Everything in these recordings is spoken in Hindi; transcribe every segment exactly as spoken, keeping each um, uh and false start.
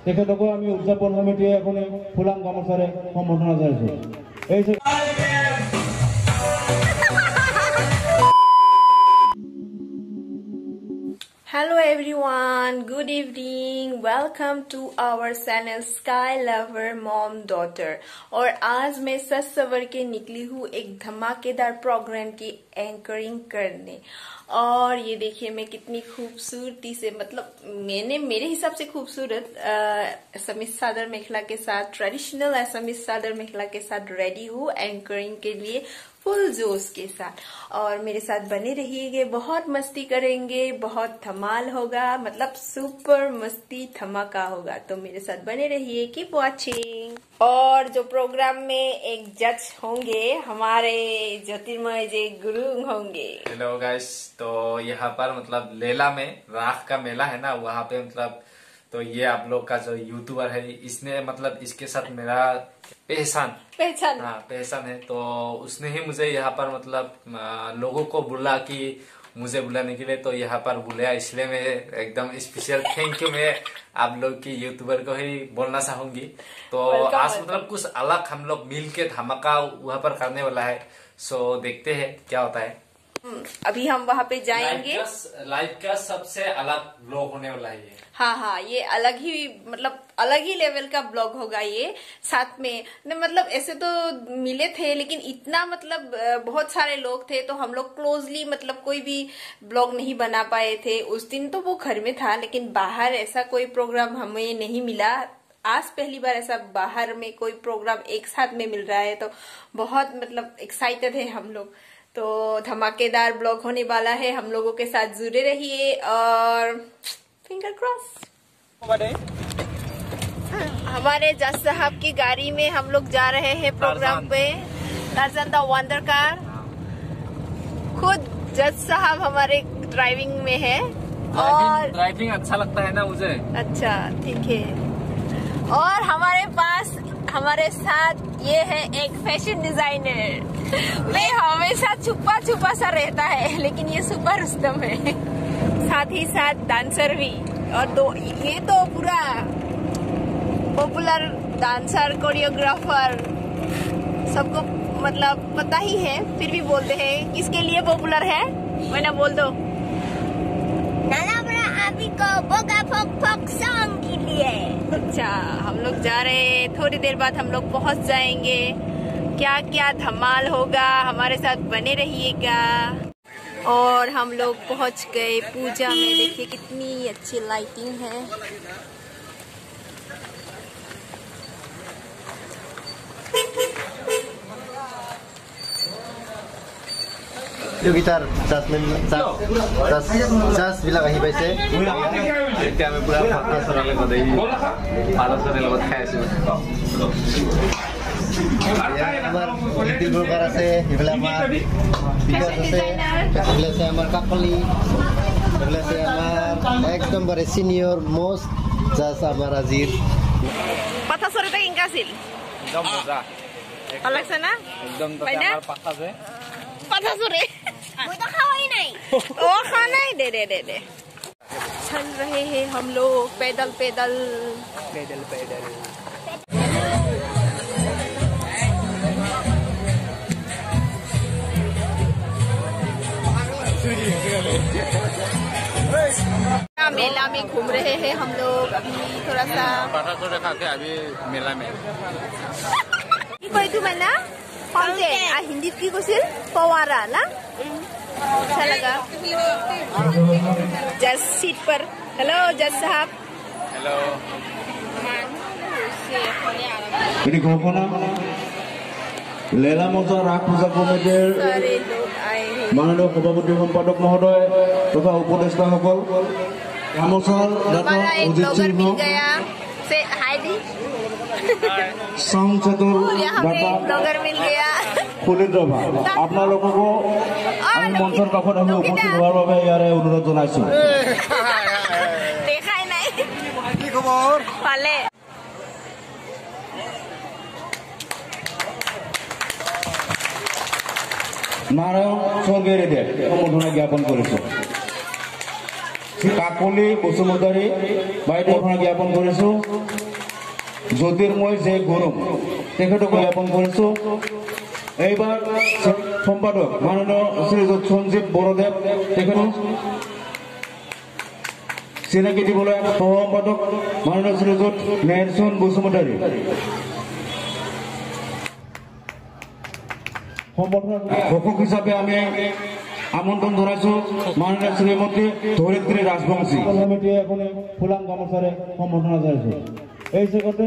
তেখেতকো আমি উদযাপন কমিটিয়ে এখন ফুলাম গামোচাৰে সম্বৰ্ধনা জনাইছো। এই Hello everyone, good evening, welcome to our channel Sky Lover Mom Daughter। और आज मैं सच सवर के निकली हूँ एक धमाकेदार प्रोग्राम की एंकरिंग करने। और ये देखिए मैं कितनी खूबसूरती से, मतलब मैंने मेरे हिसाब से खूबसूरत असमीज सादर मेखला के साथ, ट्रेडिशनल असमीज सादर मेखला के साथ रेडी हूँ एंकरिंग के लिए फुल जोश के साथ। और मेरे साथ बने रहिएगा, बहुत मस्ती करेंगे, बहुत धमाल होगा, मतलब सुपर मस्ती धमाका होगा। तो मेरे साथ बने रहिए, कीप वॉचिंग। और जो प्रोग्राम में एक जज होंगे हमारे ज्योतिर्मय जी गुरु होंगे। हेलो गाइस, तो यहाँ पर मतलब लेला में राख का मेला है ना, वहाँ पे मतलब तो ये आप लोग का जो यूट्यूबर है, इसने मतलब इसके साथ मेरा पहचान पहचान हाँ पहचान है। तो उसने ही मुझे यहाँ पर मतलब लोगों को बुला कि मुझे बुलाने के लिए, तो यहाँ पर बुलाया, इसलिए मैं एकदम स्पेशल थैंक यू मैं आप लोग की यूट्यूबर को ही बोलना चाहूंगी। तो आज मतलब कुछ अलग हम लोग मिल के धमाका वहाँ पर करने वाला है। सो देखते हैं क्या होता है। अभी हम वहाँ पे जाएंगे। लाइफ का सबसे अलग ब्लॉग होने वाला है ये। हाँ हाँ, ये अलग ही, मतलब अलग ही लेवल का ब्लॉग होगा ये। साथ में मतलब ऐसे तो मिले थे, लेकिन इतना मतलब बहुत सारे लोग थे तो हम लोग क्लोजली मतलब कोई भी ब्लॉग नहीं बना पाए थे। उस दिन तो वो घर में था, लेकिन बाहर ऐसा कोई प्रोग्राम हमें नहीं मिला। आज पहली बार ऐसा बाहर में कोई प्रोग्राम एक साथ में मिल रहा है, तो बहुत मतलब एक्साइटेड है हम लोग। तो धमाकेदार ब्लॉग होने वाला है, हम लोगों के साथ जुड़े रहिए और फिंगर क्रॉस। हमारे जज साहब की गाड़ी में हम लोग जा रहे हैं प्रोग्राम पे, टार्ज़न द वंडर कार। खुद जज साहब हमारे ड्राइविंग में है। और ड्राइविंग अच्छा लगता है ना मुझे। अच्छा ठीक है। और हमारे पास हमारे साथ ये है एक फैशन डिजाइनर। वे हमेशा छुपा छुपा सा रहता है, लेकिन ये सुपर रुस्तम है। साथ ही साथ डांसर भी। और दो ये तो पूरा पॉपुलर डांसर, कोरियोग्राफर, सबको मतलब पता ही है, फिर भी बोलते हैं किसके लिए पॉपुलर है। मैंने बोल दो अभी को बोगा फोक फोक सॉन्ग के लिए। अच्छा, हम लोग जा रहे हैं, थोड़ी देर बाद हम लोग पहुंच जाएंगे। क्या क्या धमाल होगा, हमारे साथ बने रहिएगा। और हम लोग पहुंच गए पूजा में। देखिए कितनी अच्छी लाइटिंग है। यो गिटार चार्जमेन चार्ज चार्ज बिला आহি পাইছে। এতিয়া আমি পুৰা ফাটা চৰালে গদই আলোচনাৰ লগত খাই আছো। আমাৰ দিল বৰকাৰ আছে, এবেলা আমাৰ বিকাশ আছে, এবেলা আছে আমাৰ কাকলি, এবেলা আছে আমাৰ একদম বাৰে সিনিয়র মোস্ট জাজ আমাৰ আজিৰ। পাতা চৰিটা কেনেকা আছিল? একদম মজা। ভাল লাগছে না? একদম তো আমার পাতা যে পাতা চরে मैं तो खावा ही नहीं। ओ खाना ही दे दे दे दे। चल रहे हैं हम लोग पैदल पैदल पैदल पैदल। मेला में घूम रहे हैं हम लोग। अभी थोड़ा सा पाता तो रखा के अभी मेला में कोई तू मैंने फाउंटेन आ हिंदी की कुछ फवारा ना अच्छा लगा। जज सीट पर। हेलो जज साहब। हेलो। ini ঘোষণা লেলা মঞ্চ রাগ পূজা কমিটিৰ মাননীয় সভাপতি সম্পাদক মহোদয় তথা উপদেষ্টাসকল, গামোচাৰ দাতা অজিত সিংহ, साउंड चतुर ब्लॉगर मिल गया पुलिस रभा, আপোনালোককো আমি মঞ্চৰ কাষত আমি উপস্থিত হোৱাৰ বাবে ইয়াৰে অনুৰোধ জনাইছো। দেখাই নাই কি খবৰ ভালে। নারায়ণ স্বর্গের দেব সম্বোধনা জ্ঞাপন করেছো। কাকলি বসুমতাৰী বাইদেউ জ্ঞাপন কৰিছো। জ্যোতিৰ্ময় যে গুৰুং তেখেতক জ্ঞাপন কৰিছোঁ। এইবাৰ সম্পাদক মাননীয় শ্ৰীযুত সঞ্জীৱ বৰদেৱ তেখেতক চিনাকি দিবলৈ সহ সম্পাদক মাননীয় শ্ৰীযুত নেৰচন বসুমতাৰী ঘোষক হিচাপে আমি আমন্ত্ৰণ জনাইছোঁ মাননীয় শ্ৰীমতী ধৰিত্ৰী ৰাজবংশী কমিটিয়ে এখন ফুলাম গামোচাৰে সম্বৰ্ধনা জনাইছোঁ। এই জগতে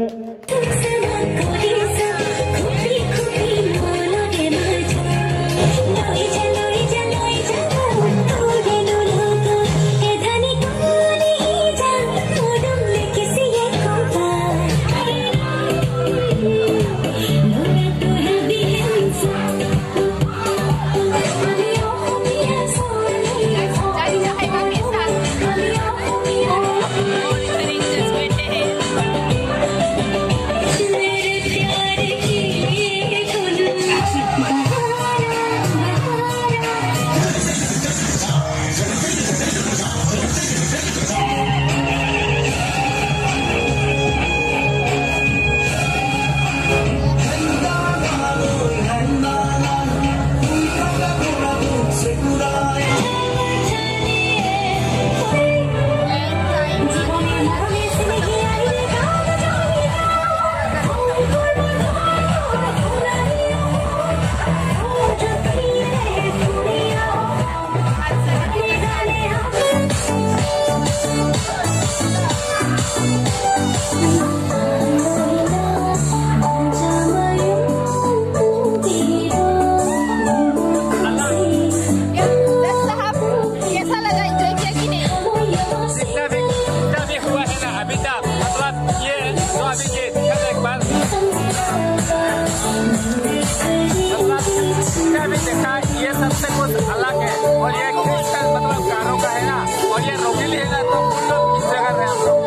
ये सबसे कुछ अलग है और ये क्रिस्टल मतलब कारों का है ना और ये रोगिल है ना तो उन लोग किस जगह में हम लोग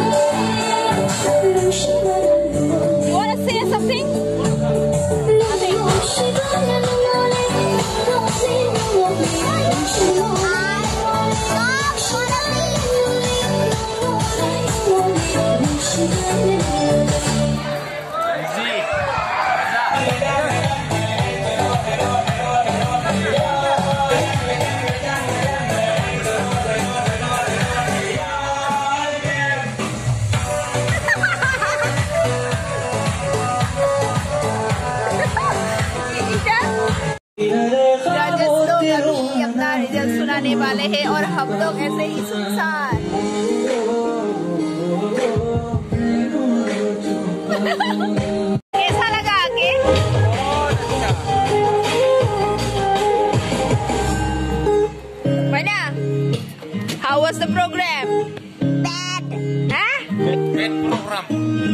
Want to say something? Result सुनाने वाले हैं और हम लोग ऐसे ही सुनसान कैसा लगा आगे? बना How was the program? Bad. Huh? Bad program.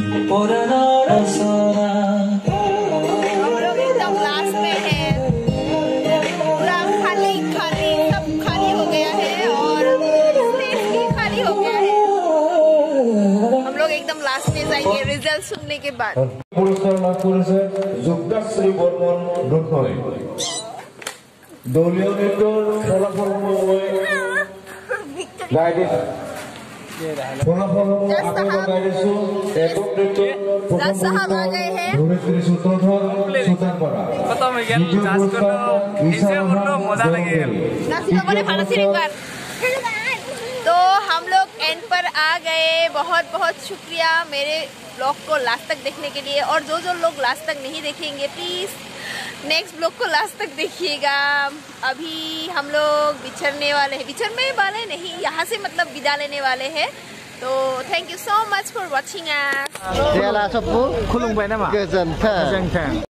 हम लोग एकदम लास्ट में है, पूरा खाली खाली सब खाली हो गया है और स्टेज भी खाली हो गया है। हम लोग एकदम लास्ट में जाएंगे रिजल्ट सुनने के बाद। পুরস্কার লাভ করেছে যুক্তাশ্রী বর্মন রক্ষণে দলীয় নৃত্যৰ ফলাফল গাইডেন্স ফলাফল আগলৈ গাইডেন্সো একক নৃত্য राज साहब आ गए हैं। ধৰিত্ৰী সূত্ৰধৰ সুতাৰপাৰা खत्म हो गया जांच कर लो इसे उन लोग मजा लगेगा। नासी लोगों ने खाना सिर्फ बार। तो हम लोग एंड पर आ गए। बहुत बहुत शुक्रिया मेरे ब्लॉग को लास्ट तक देखने के लिए और जो जो लोग लास्ट तक नहीं देखेंगे प्लीज नेक्स्ट ब्लॉग को लास्ट तक देखिएगा। अभी हम लोग बिछड़ने वाले हैं, बिछड़ने वाले नहीं यहाँ से मतलब विदा लेने वाले हैं। तो thank you so much for watching us. Dia lah sepuh खुलुंबाय नामा गोजोन्थों। गोजोन्थों।